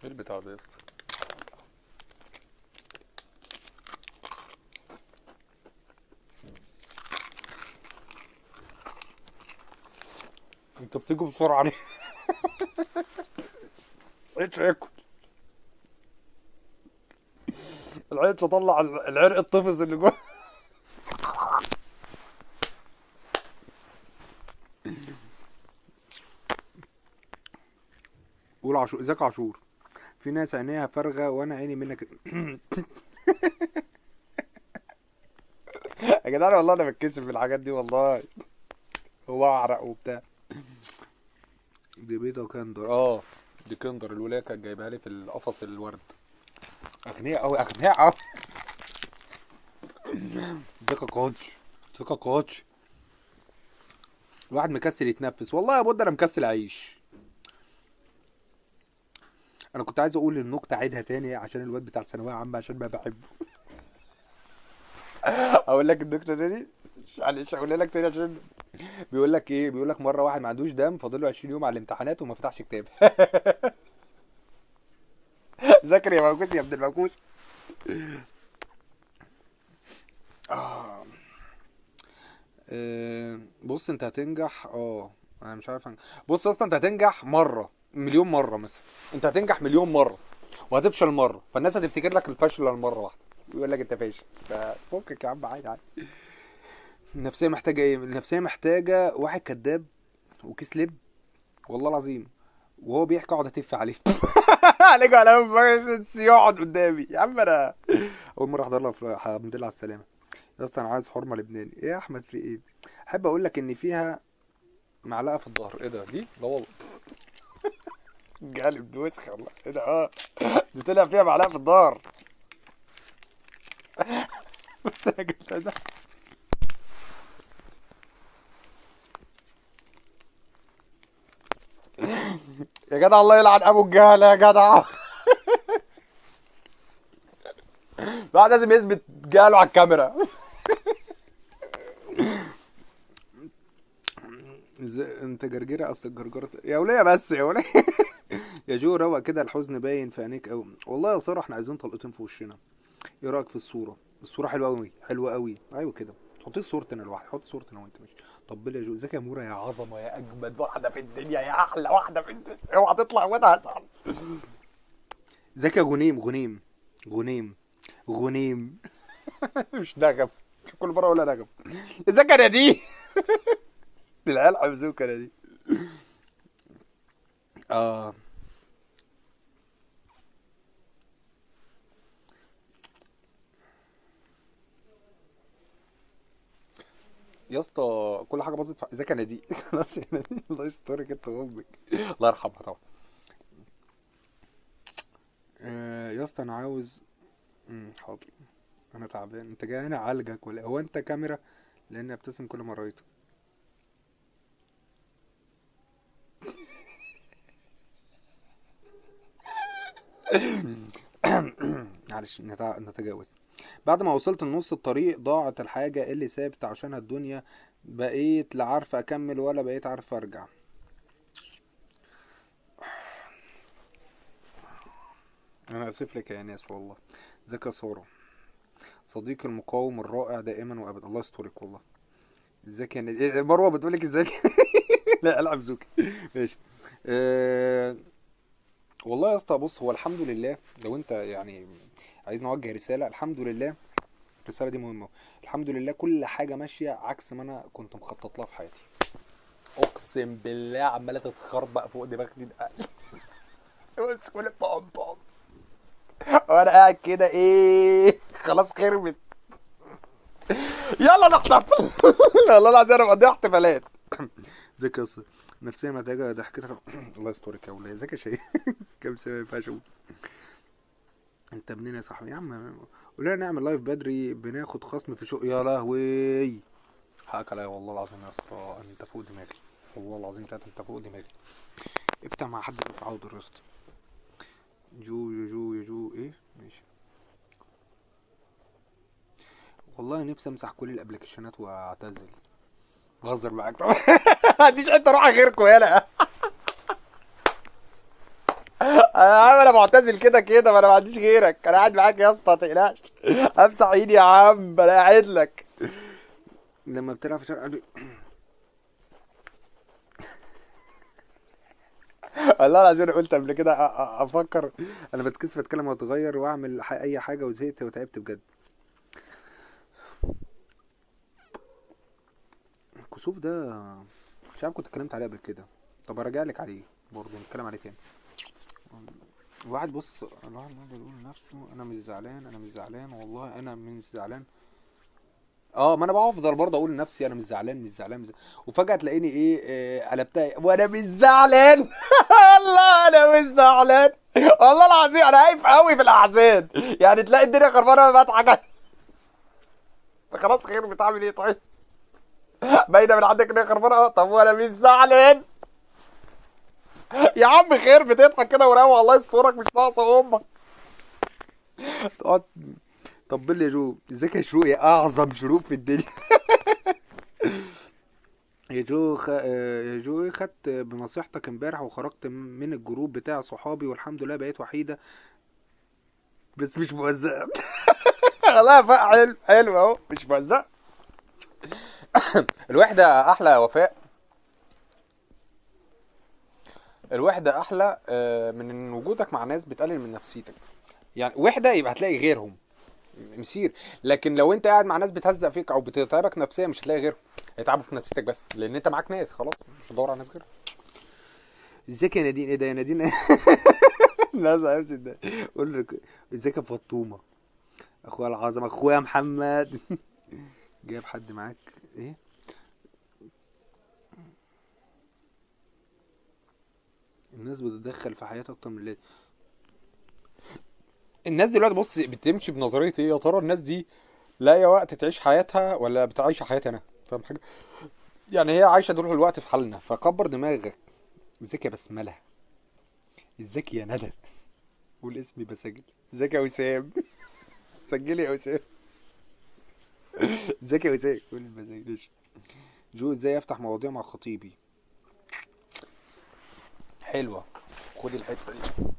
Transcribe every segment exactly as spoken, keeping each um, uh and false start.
ايه البتاع ده يا اسطى؟ انت بتيجي بسرعه ليه؟ ايش اكل العيش اطلع العرق الطفز اللي جوه. قول عاشور، ازيك عاشور؟ في ناس عينيها فارغه وانا عيني منك. يا جدعان والله انا بتكسف من الحاجات دي والله. هو اعرق وبتاع. دي بيضه كندر، اه دي كندر الولايه كانت جايبها لي في القفص الورد. اغنياء قوي اغنياء قوي. ثقه كوتش، ثقه كوتش. الواحد مكسل يتنفس والله يا بود، انا مكسل اعيش. انا كنت عايز اقول النكته عيدها تاني عشان الواد بتاع الثانويه عامه عشان ما بحبه. اقول لك النكته تاني؟ معلش اقول لك تاني عشان بيقول لك ايه، بيقول لك مره واحد ما عندوش دم فاضل له عشرين يوم على الامتحانات وما فتحش كتاب. ذاكر يا موكوس يا ابن الموكوس. آه. آه، بص انت هتنجح، اه انا مش عارف أنجح. بص اصلا انت هتنجح مره مليون مره مثلا. انت هتنجح مليون مره وهتفشل مره، فالناس هتفتكر لك الفشل المره واحده يقول لك انت فاشل. ففكك يا عم، عادي عادي. النفسيه محتاجه ايه؟ النفسيه محتاجه واحد كذاب وكيس لب، والله العظيم، وهو بيحكي اقعد اتف عليه. عليك على بس يقعد قدامي يا عم. انا اول مره احضر له أفراح. الحمد لله على السلامه يا اسطى. انا عايز حرمه لبناني. ايه يا احمد في ايه؟ احب اقول لك ان فيها معلقه في الظهر. ايه ده؟ دي لا والله. قالب دي وسخه والله. ايه ده؟ اه دي طلع فيها معلقه في الظهر. بس انا قلت ده. يا جدع الله يلعن ابو الجهل يا جدع. الواحد لازم يثبت جهله على الكاميرا. ازاي انت جرجيره؟ اصل الجرجره يا وليه بس يا وليه. يا جو روق كده، الحزن باين في عينيك قوي والله يا ساره. احنا عايزين طلقتين في وشنا. ايه رايك في الصوره؟ الصوره حلوه قوي، حلوه قوي. ايوه كده. حطي صورتي انا لوحدي، حط صورتي انا وانت ماشي. طب يا جو، ازيك يا مورا يا عظمه يا اجمد واحده في الدنيا يا احلى واحده في الدنيا. اوعى تطلع وانا هزعل. ازيك يا غنيم؟ غنيم غنيم غنيم. مش نغم. مش كل مره اقولها نغم. ازيك يا نادي؟ العيال حمزوك يا نادي. اه يا اسطى كل حاجه باظت. في- ازيك يا نادي؟ خلاص يا نادي، الله يسترك انت وامك. الله يرحمها طبعا. آه، يا اسطى انا عاوز. مم، حاضر. انا تعبان. انت جاي هنا اعالجك ولا إيه؟ هو انت كاميرا؟ لاني ابتسم كل ما رايتك. معلش نتع- نتجاوز. بعد ما وصلت لنص الطريق ضاعت الحاجة اللي سابت عشانها الدنيا. بقيت لا عارف اكمل ولا بقيت عارف ارجع. انا اسف لك يا ناس والله. ازيك يا سارة؟ صديقي المقاوم الرائع دائما وابدا. الله يسترك والله. ازيك يا نادي؟ إيه، مروه بتقولك ازيك؟ لا العب زوكي. ماشي. أه... والله يا اسطى بص، هو الحمد لله لو انت يعني عايز نوجه رساله، الحمد لله الرساله دي مهمه. الحمد لله كل حاجه ماشيه عكس ما انا كنت مخطط لها في حياتي. اقسم بالله عماله تتخربق فوق دماغي. بس كل بام بام. وانا قاعد كده ايه خلاص خربت. يلا نحتفل. والله العظيم انا مقضيها احتفالات. ازيك يا اسطى؟ نفسيا محتاجه ضحكتك. الله يسترك يا ولاد. ازيك يا شيخ؟ كام سنه ما ينفعش اقول. انت منين يا صاحبي يا عم؟ قول لنا نعمل لايف بدري بناخد خصم في شو. يا لهوي. حقك عليا والله العظيم يا اسطى، انت فوق دماغي. والله العظيم تلاتة انت فوق دماغي. ابتع مع حد في عوض يا اسطى. جو يا جو يا جو ايه؟ ماشي. والله نفسي امسح كل الابلكيشنات واعتزل. بهزر معاك طبعا. ما عنديش حته اروح غيركم. يالا انا عم انا معتزل كده كده، ما انا ما عنديش غيرك، انا قاعد معاك يا اسطى ما تقلقش. امسح ايدي يا عم انا قاعد لك. لما بتلعب في شارع- والله العظيم انا قلت قبل كده أ- أ- افكر، انا بتكسف اتكلم واتغير واعمل ح- اي حاجه، وزهقت وتعبت بجد. الكسوف ده مش عارف كنت اتكلمت عليه قبل كده، طب ارجع لك عليه برضه نتكلم عليه تاني. الواحد بص، الواحد ما بيقول لنفسه انا مش زعلان، انا مش زعلان والله انا مش زعلان. اه ما انا بفضل برضه اقول لنفسي انا مش زعلان مش زعلان مش زعلان. وفجاه تلاقيني ايه آه، قلبتها وانا مش زعلان. والله انا مش زعلان. والله العظيم انا خايف قوي في الاحزان، يعني تلاقي الدنيا خربانه وانا بضحك. خلاص خير بتعمل ايه طيب؟ باينه من عندك ان هي خربانه. اه طب وانا مش زعلان. يا عم خير بتضحك كده وراوي، الله يسترك مش ناقصه امك. تقعد طبل لي يا جو، ازيك يا شروق يا اعظم شروق في الدنيا. يا جو خ... آه، يا جو خدت بنصيحتك امبارح وخرجت من الجروب بتاع صحابي والحمد لله بقيت وحيدة بس مش مهزأة. والله ف- حلو حلو اهو مش مهزأة. الوحدة أحلى يا وفاء. الوحدة أحلى آه، من إن وجودك مع ناس بتقلل من نفسيتك. يعني وحدة يبقى هتلاقي غيرهم مسير، لكن لو انت قاعد مع ناس بتهزق فيك او بتتعبك نفسيا مش هتلاقي غيرهم. هيتعبوا في نفسيتك بس لان انت معاك ناس خلاص، مش هتدور على ناس غيرهم. ازيك يا نادين؟ ايه ده يا نادين؟ ناس عرفت ده. قول لك ازيك يا فطومه؟ اخويا العظم اخويا محمد. جايب حد معاك ايه؟ الناس بتتدخل في حياتك اكتر من اللازم. الناس دلوقتي بص بتمشي بنظريه ايه يا ترى؟ الناس دي لاقيه وقت تعيش حياتها ولا بتعيش حياتي انا؟ فاهم حاجه؟ يعني هي عايشه طول الوقت في حالنا، فكبر دماغك. ازيك يا بسمله؟ ازيك يا ندى؟ قول اسمي بسجل. ازيك يا وسام؟ سجلي يا وسام. ازيك يا وسام؟ قول ما بسجلش. جو ازاي افتح مواضيع مع خطيبي؟ حلوه، خدي الحته دي.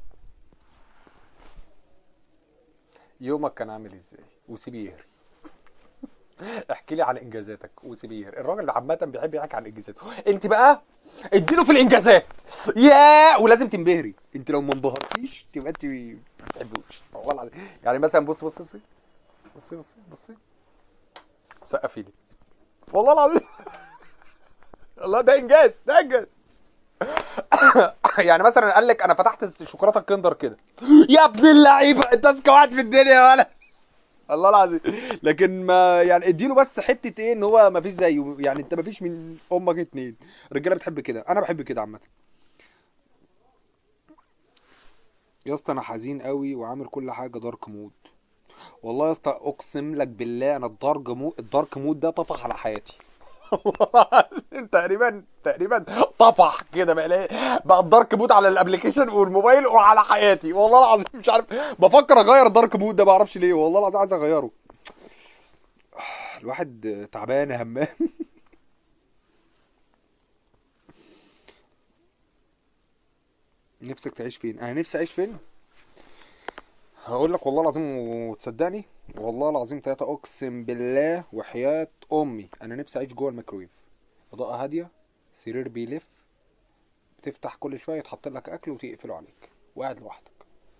يومك كان عامل ازاي وسيبيه يهري. احكي لي عن انجازاتك وسيبيه يهري. الراجل عامه بيحب يحكي عن انجازاته، انت بقى اديله في الانجازات. يا ولازم تنبهري، انت لو ما انبهرتيش تبقى انت ما بتحبوش والله العظيم. يعني مثلا بص بص بصي بصي بصي بصي سقفي لي والله العظيم. والله ده انجاز ده انجاز. يعني مثلا قال لك انا فتحت شوكولاته الكندر كده. يا ابن اللعيبه انت اذكى واحد في الدنيا ولا؟ والله العظيم. لكن ما يعني اديله بس حته ايه ان هو ما فيش زيه، يعني انت ما فيش من امك اتنين. الرجاله بتحب كده، انا بحب كده عامه. يا اسطى انا حزين قوي وعامل كل حاجه دارك مود. والله يا اسطى اقسم لك بالله انا الدارك مود الدارك مود ده طفح على حياتي. والله العظيم تقريبا تقريبا طفح كده بقى ليه- بقى الدارك مود على الابلكيشن والموبايل وعلى حياتي. والله العظيم مش عارف، بفكر اغير الدارك مود ده ما اعرفش ليه، والله العظيم عايز اغيره. الواحد تعبان يا همام. نفسك تعيش فين؟ انا نفسي اعيش فين؟ هقول لك والله العظيم وتصدقني. والله العظيم تلاتة اقسم بالله وحياة امي انا نفسي اعيش جوه الميكرويف. اضاءة هادية، سرير بيلف، بتفتح كل شوية يتحط لك اكل وتقفله عليك وقاعد لوحدك،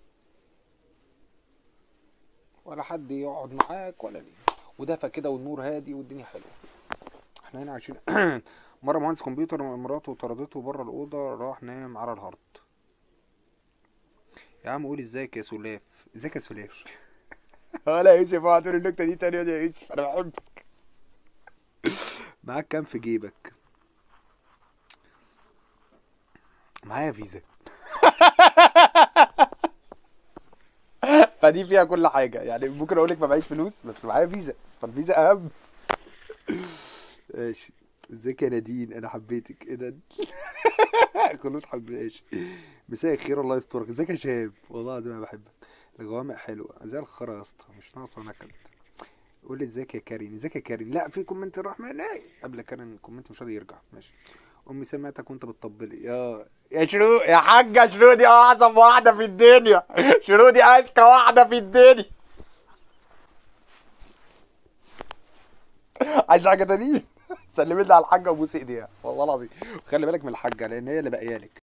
ولا حد يقعد معاك ولا ليه، ودافى كده والنور هادي والدنيا حلوة. احنا هنا عايشين. مرة مهندس كمبيوتر مراته طردته بره الأوضة راح نام على الهارد. يا عم قول ازيك يا سلاف. ازيك يا سلاف؟ ولا يا يوسف اوعى تقول النكتة دي تاني يا يوسف انا بحبك. معاك كام في جيبك؟ معايا فيزا. فدي فيها كل حاجة، يعني ممكن اقول لك ما معيش فلوس بس معايا فيزا، فالفيزا اهم. ماشي. ازيك يا نادين؟ انا حبيتك ايه ده؟ خلود حبيتش. مساء الخير الله يسترك. ازيك يا شاب؟ والله العظيم انا بحبك. الغوامق حلوه زي الخرا يا اسطى مش ناقصه نكد. قول لي ازيك يا كريم. ازيك يا كريم؟ لا في كومنت الرحمن قبل كان كومنت مش راضي يرجع. ماشي. امي سمعتك وانت بتطبلي يا يا شرو يا حاجه. شرو دي اعظم واحده في الدنيا. شرو دي اذكى واحده في الدنيا. عايز حاجه تانية؟ سلمي لي على الحاجه وبوس ايديها والله العظيم. خلي بالك من الحاجه لان هي اللي باقيه لك.